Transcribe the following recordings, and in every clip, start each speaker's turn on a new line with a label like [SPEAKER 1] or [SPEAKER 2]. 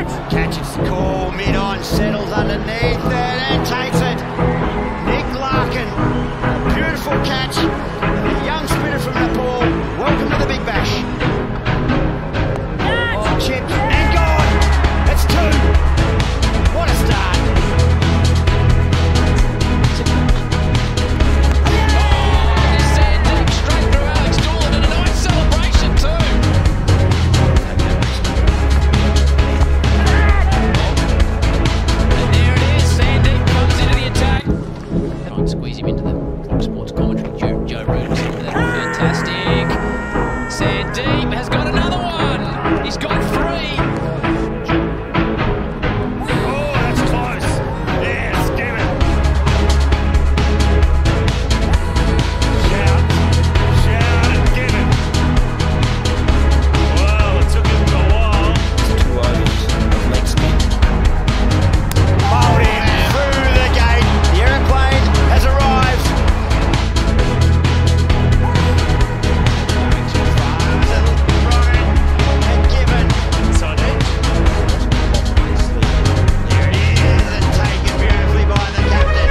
[SPEAKER 1] Catches the call, mid-on, settles underneath it and takes it. Nick Larkin, beautiful catch. A young sprinter from Nepal. Welcome to the Big Bash. Oh, chipped and gone. That's two. What a start.
[SPEAKER 2] Sandeep straight through Alex Doolan and a nice celebration too. And there it is, Sandeep comes into the attack. Try and squeeze him into the Fox Sports commentary. Joe Root, fantastic. Sandeep has got another one. He's got three.
[SPEAKER 1] Oh, that's close. Yes, give it. Shout and give it. Well, it took him a while. 2 overs of leg spin. Ponting through the gate. The aeroplane has arrived. Going too far. Thrown and given. Inside edge. There it is, and taken beautifully by the captain.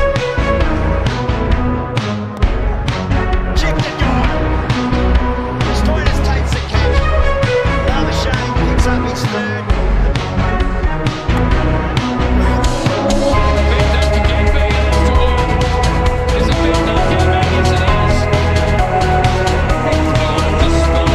[SPEAKER 1] Chipped and gone. Stoinis takes the catch. Lamichhane picks up his third.
[SPEAKER 2] Big duck again, Vegas to all. There's a big duck in Vegas, it is. On display.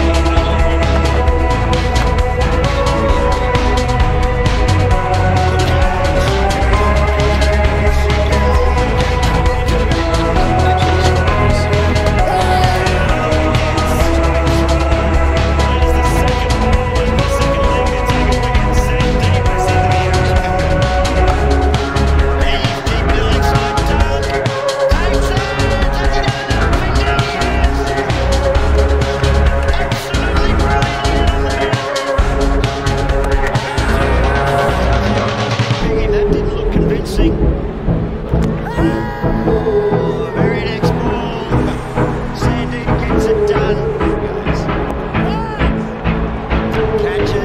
[SPEAKER 1] That didn't look convincing. Oh, very next ball. Sandeep gets it done. Catch